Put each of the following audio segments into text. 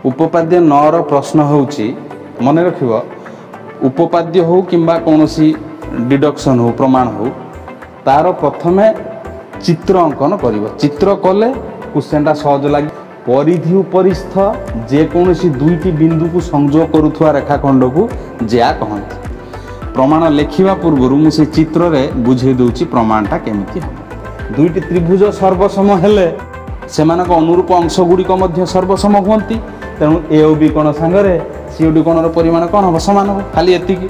उपपाद्य 9 प्रश्न होउची मन रखिबो उपपाद्य हो किंबा कोनोसी डिडक्शन हो प्रमाण हो तार प्रथमे चित्र अंकन करिवो। चित्र कले क्वेश्चनटा सहज लागे। परिधि उपरिस्थ जे कोनोसी दुईटी बिंदु को संयोग करुथुवा रेखाखंड को ज्या कहंती। प्रमाण लेखिबा पूर्व मु से चित्र रे बुझे दउची प्रमाणटा केमिति हो। दुईटी त्रिभुज सर्वसम हेले सेमानक अनुरूप अंश गुड़िक मध्य सर्वसम हुंती। तेणु ए ओ बी कोण सांगरे सी ओ डी कोणर परिमाण कोन हो समान हो। खाली एतिकी।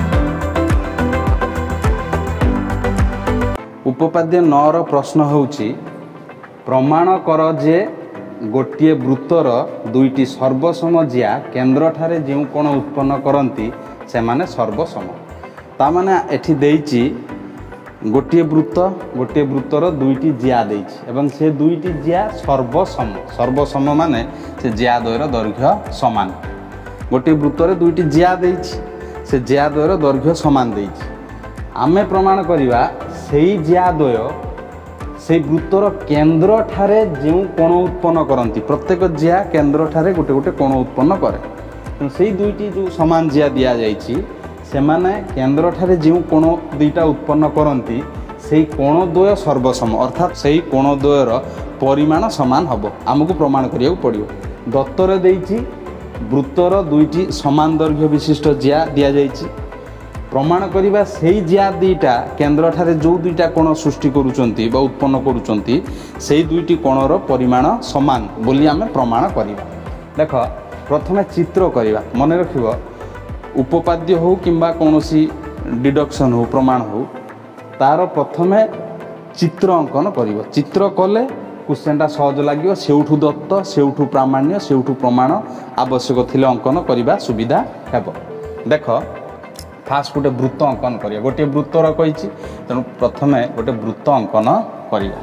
उपपाद्य 9 प्रश्न होउची प्रमाण कर जे गोटे वृत्तर दुईटी सर्वसम ज्या केंद्र ठारे जे कोण उत्पन्न करंती से माने सर्वसम। ता माने एठी देइची गोटे वृत्तर दुईटी ज्या देइची एवं से दुईटी ज्या सर्वसम। सर्वसम माने से ज्या द्वयर दैर्घ्य समान। गोटे वृत्तर दुईटी ज्या देइची से ज्या द्वयर दैर्घ्य समान देइची। आमे प्रमाण करिवा सेई ज्या द्वय से वृत्तर केंद्र ठारे जे कोण उत्पन्न करंती। प्रत्येक ज्या केंद्र ठारे गोटे गोटे कोण उत्पन्न करे। सेई दुईटी जो समान ज्या दिया जाइछि से माने केंद्र ठारे जे कोण दुईटा उत्पन्न करंती सेई कोण द्वय सर्वसम अर्थात सेई कोण द्वयर परिमाण समान हबो। आमको प्रमाण करिया पड़ियो। दत्तर देइछि वृत्तर दुईटी समान दैर्घ्य विशिष्ट ज्या दिया जाइछि। प्रमाण करिबा सेई ज्या दुईटा केंद्र ठारे जो दुईटा कोण सृष्टि करूचंती बा उत्पन्न करूचंती सेई दुईटी कोणर परिमाण समान बोली आमे प्रमाण करिबा। देख प्रथमे चित्र करिबा। मन रखिबो उपपाद्य हो किंबा कोनोसी डिडक्शन हो प्रमाण हो तार प्रथमे चित्र अंकन करिबो। चित्र कले क्वेश्चनटा सहज लागियो। सेउठु दत्त सेउठु प्रामाण्य सेउठु प्रमाण आवश्यक थिले अंकन करिबा सुविधा हेबो। देख फास्ट गोटे वृत्त अंकन करिया। गोटे वृत्तर कहिछि तेणु प्रथमे गोटे वृत्त अंकन करिया।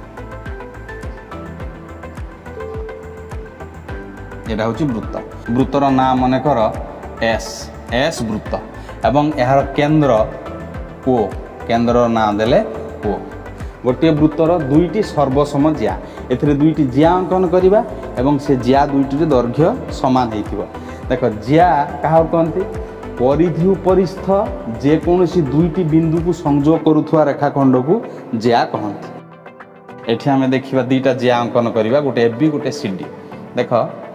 एटा होछि वृत्त। वृत्तर नाम मने कर एस वृत्त एवं यार केंद्र ओ केंद्र नाम देले ओ। गोटे वृत्तर दुईटी सर्वसम ज्या एथिरे दुईटी ज्या अंकन करिबा एवं से ज्या दुईटी दैर्घ्य समान हेतिबो। देख ज्या काहा कहंती परिधि उपरिस्थ जे कोनोसी दुईटी बिंदु को संयोग करुथुवा रेखाखंड को ज्या कहंती। एठी हमें देखिबा दुईटा ज्या अंकन करिबा गोटे ए बी गोटे सी डी। देख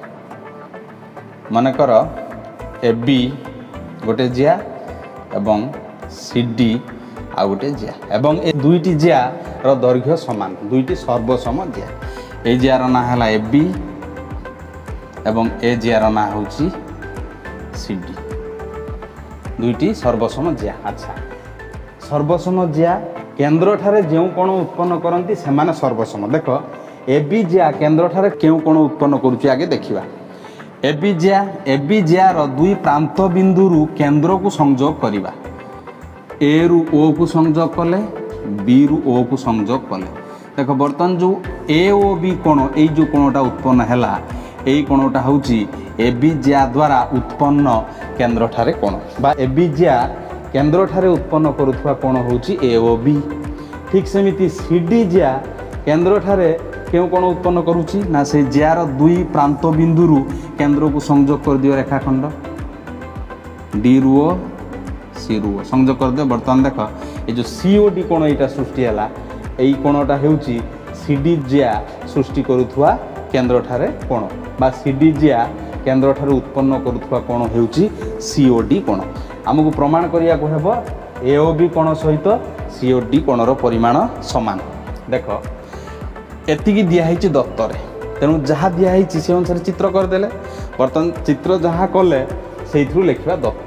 मन कर ए बी गोटे ज्या एवं सी डी आ गोटे ज्या एवं ए दुईटी ज्या रो दैर्घ्य समान दुईटी सर्वसम ज्या। ए ज्या रो ना हला ए बी एवं ए ज्या रो ना होची सी डी। दुईटी सर्वसम ज्या। अच्छा सर्वसम ज्या केंद्र ठारे जे कोण उत्पन्न करंती से माने सर्वसम। देख ए बी ज्या केंद्र ठारे केउ कोण उत्पन्न करूची आगे देखिबा। ए बी ज्या रो दुई प्रांत बिंदु रु केंद्र को संयोग करिबा। ए रु ओ को संयोग कले बी रु ओ को संयोग कले। देख बर्तन जो ए ओ बी कोण ए जो कोणटा उत्पन्न हैला एई कोणटा होची ए बी ज्या द्वारा उत्पन्न केंद्र ठारे कोण बा ए बी ज्या केंद्र ठारे उत्पन्न करुथुवा कोण होची ए ओ बी। ठीक सेमिति सी डी ज्या केंद्र ठारे केउ कोण उत्पन्न करूची ना से ज्यार दुई प्रांत बिंदु रु केंद्र को संयोग कर दियो रेखाखंड डी रु ओ सी रु ओ संयोग कर दियो। बर्तमान देख ए जो सी ओ डी कोण एटा सृष्टि हैला एई कोणटा हेउची सी डी ज्या सृष्टि करुथुवा केंद्र ठारे कोण बा सी डी ज्या केंद्र ठारे उत्पन्न करुथुवा कोण हेउची सी ओ डी कोण। हमकु प्रमाण करिया को हेबो ए ओ बी कोण सहित सी ओ डी कोणर परिमाण समान। देख एतिकी दिया हिची दत्तरे तेणु जहाँ दिया हिची से अनुसार चित्र कर देले। बर्तमान चित्र जहाँ कले सेइथु लेखिबा दत्त।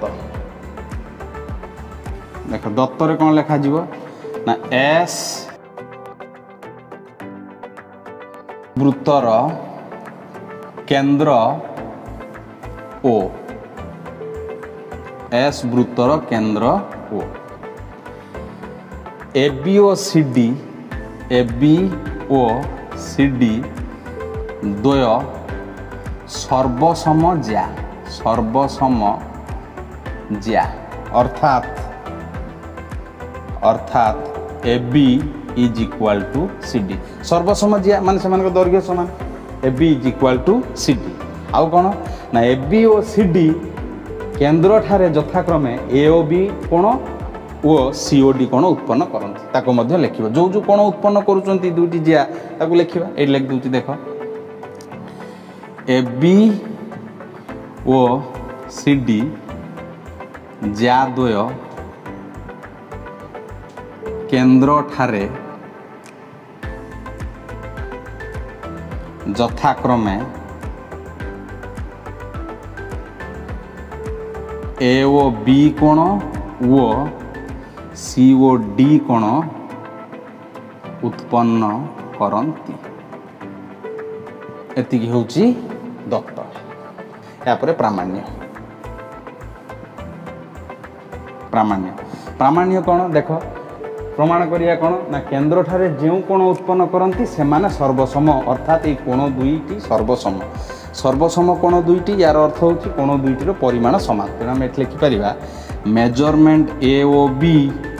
देख दत्तरे कोन लेखा जीवो ना एस वृत्तर केंद्र ओ एस वृत्तर केंद्र ओ ए बी ओ सी डी ए बी ओ सी डी द्वय सर्वसम ज्या अर्थात A B is equal to C D. सर्वसम ज्या मान से दैर्घ्य समान A B is equal to C D. आउ कौन ना ए बी ओ सी डी केन्द्र ठारे यथाक्रमे ए ओ बी कोण ओ सी ओ डी कोण उत्पन्न करती ताको मध्य लिखिबो जो जो कोण उत्पन्न करूचंती दुईटी जिया ताको लिखिबा ए लिख दूची देख ए बी ओ सी डी ज्या द्वय केन्द्र ठारे यथाक्रमे ए ओ बी कोण ओ सी ओ डी कोण उत्पन्न करती एतिकी होची दत्त यापर प्रामाण्य प्रामाण्य प्रामाण्य कौन देख प्रमाण करिया कौन ना केन्द्र ठारे जो कोण उत्पन्न करती से माने सर्वसम अर्थात ये कोण दुईटी सर्वसम सर्वसम कोण दुईटी यार अर्थ होची कोण दुईटीर परिमाण समान तेणु आम एठी लिखिपर measurement A O B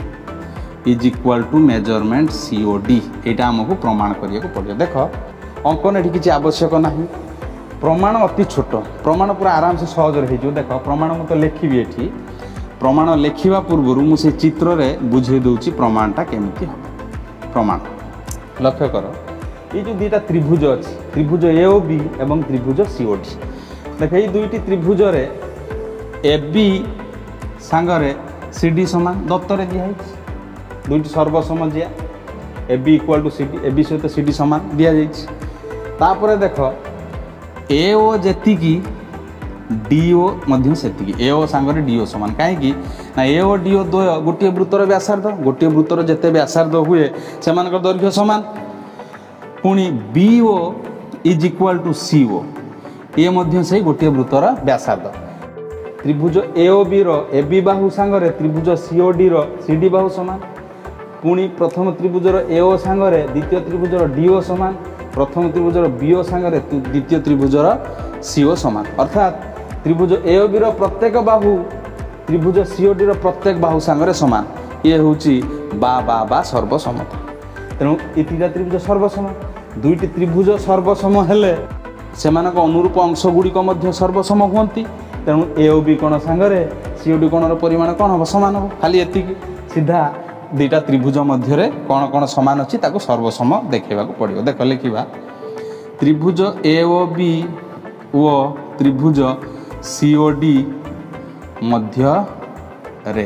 is equal to measurement C O D यहाँ आमको प्रमाण करिया पड़ो देख अंकन ये किसी आवश्यक ना प्रमाण अति छोट प्रमाण पूरा आराम से सहज हो देख प्रमाण मुझे लिखी ये प्रमाण लिखा पूर्व मुझे चित्र में बुझे दूसरी प्रमाणटा केमती हम प्रमाण लक्ष्य कर ये जो दुईटा त्रिभुज अच्छी त्रिभुज ए ओ बी एवं त्रिभुज सी ओ डी देख ये दुईटी त्रिभुज ए बी सांगरे सी डी सामान दत्तर दिखाई दुईटी सर्वसम जिया A B equal to C D A B सहित सी डी सामान दि जापर देख ए ओ जेतिकी डी ओ मध्य सेतिकी ए ओ सांगरे डी ओ सामान कहीं ना ए ओ डी ओ द्वय गोटे वृत्तर व्यासार्ध गोटे वृत्तर जिते व्यासार्ध हुए से दैर्घ्य सामान पुणी B O is equal to C O ये मध्य से गोटे वृत्तर व्यासार्ध त्रिभुज ए ओ बी रो ए बी बाहु सांगरे त्रिभुज सी ओ डी रो सी डी बाहु सामान पुणी प्रथम त्रिभुजर ए ओ सांगरे द्वितीय त्रिभुजर डी ओ सामान प्रथम त्रिभुजर बी ओ सांगरे द्वितीय त्रिभुजर सी ओ सामान अर्थात त्रिभुज ए ओ बी रो प्रत्येक बाहु त्रिभुज सी ओ डी रो प्रत्येक बाहु सांगरे समान ये होची बा सर्वसमता तेणु ये तीटा त्रिभुज सर्वसम दुईटी त्रिभुज सर्वसम हेले सेमानक अनुरूप अंश गुड़िक मध्य सर्वसम हुंती तेणु ए ओ बी कोण सांगरे सी ओ डी कोणर परिमाण कौन हम सामान हम खाली एतिकी सीधा दुईटा त्रिभुज मध्य कौन कौन सामान अच्छी ताको सर्वसम देखा पड़ो देख लिखा त्रिभुज ए ओ बी ओ त्रिभुज सी ओ डी मध्य रे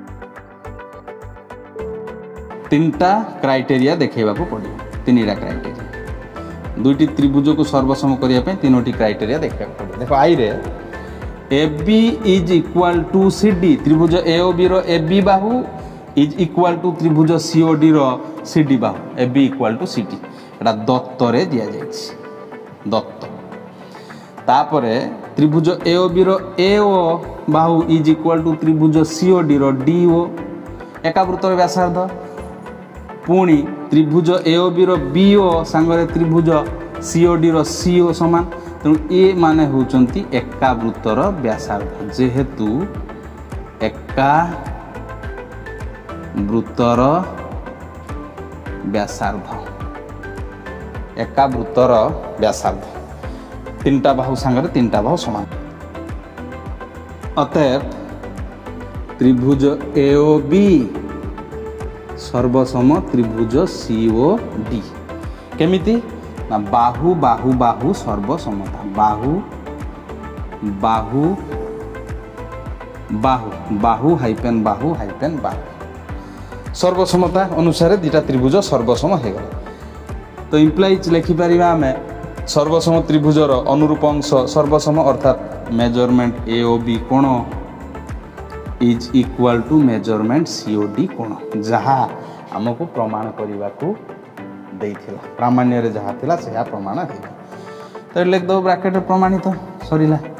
तीनटा क्राइटेरिया देखा पड़ो तीन टा क्राइटेरिया दुईटी त्रिभुज को सर्वसम करने तीनोटी क्राइटेरिया देखा पड़ो देख आई रे A B is equal to C D त्रिभुज ए ओ बी रो ए बी बाहु इज इक्वाल टू त्रिभुज सी ओ डी रो सी डी बाहु A B equal to C D एटा दत्तरे दिया जाइछि दत्त तापरे त्रिभुज ए ओ बी रो ए ओ बाहु इज इक्वाल टू त्रिभुज C O D rho D O एका वृत्तर व्यासार्ध पुणी त्रिभुज A O B row B O सांगरे त्रिभुज सी ओ डी रो सी ओ समान तेणु ये माने होचंती एका वृत्तर व्यासार्ध जेहेतु एका वृत्तर व्यासार्ध एका वृत्तर व्यासार्ध तीनटा बाहु सांगरे तीनटा बाहु समान अतएव त्रिभुज ए ओ बी सर्वसम त्रिभुज सी ओ डी केमिति ना बाहु बाहु बाहु सर्वसमता बाहु बाहु बाहु बाहु हाइपेन बाहु सर्वसमता अनुसार दुईटा त्रिभुज सर्वसम हो गला तो इम्प्लाइज लिखिपर आम सर्वसम त्रिभुजर अनुरूप अंश सर्वसम अर्थात मेजरमेंट ए ओ बी कोण is equal to measurement C O D कोण जहाँ आमको प्रमाण करने को देइथिला प्रामाण्य रे जहाँ थिला से प्रमाण है तो लिख दो ब्रैकेट प्रमाणित तो सरीला।